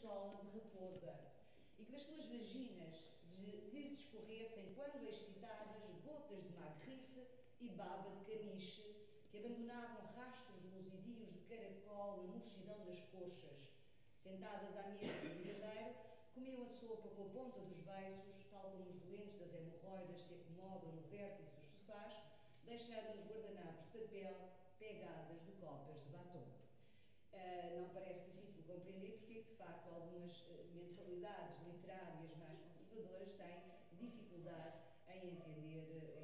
pistola de raposa e que das suas vaginas lhes escorressem, quando excitadas, gotas de magrife e baba de caniche, que abandonavam rastros luzidios de caracol na murchidão das coxas. Sentadas à mesa do brigadeiro, comiam a sopa com a ponta dos beiços, tal como os doentes das hemorroidas se acomodam no vértice dos sofás, deixando nos guardanapos de papel pegadas de copas de batom. Não parece difícil compreender porque é que, de facto, algumas mentalidades literárias mais conservadoras têm dificuldade em entender